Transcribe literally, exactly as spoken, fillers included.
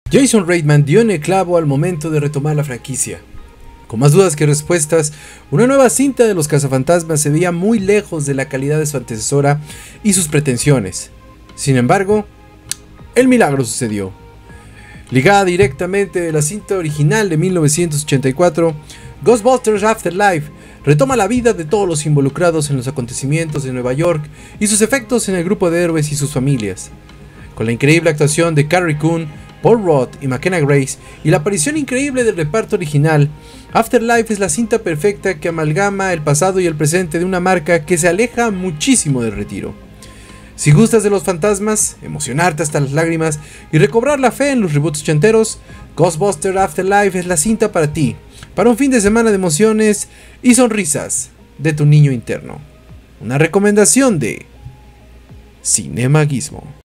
Jason Reitman dio en el clavo al momento de retomar la franquicia. Con más dudas que respuestas, una nueva cinta de los cazafantasmas se veía muy lejos de la calidad de su antecesora y sus pretensiones. Sin embargo, el milagro sucedió. Ligada directamente de la cinta original de mil novecientos ochenta y cuatro, Ghostbusters Afterlife retoma la vida de todos los involucrados en los acontecimientos de Nueva York y sus efectos en el grupo de héroes y sus familias. Con la increíble actuación de Carrie Coon, Paul Rudd y McKenna Grace y la aparición increíble del reparto original, Afterlife es la cinta perfecta que amalgama el pasado y el presente de una marca que se aleja muchísimo del retiro. Si gustas de los fantasmas, emocionarte hasta las lágrimas y recobrar la fe en los reboots ochenteros, Ghostbusters Afterlife es la cinta para ti, para un fin de semana de emociones y sonrisas de tu niño interno. Una recomendación de Cinemagismo.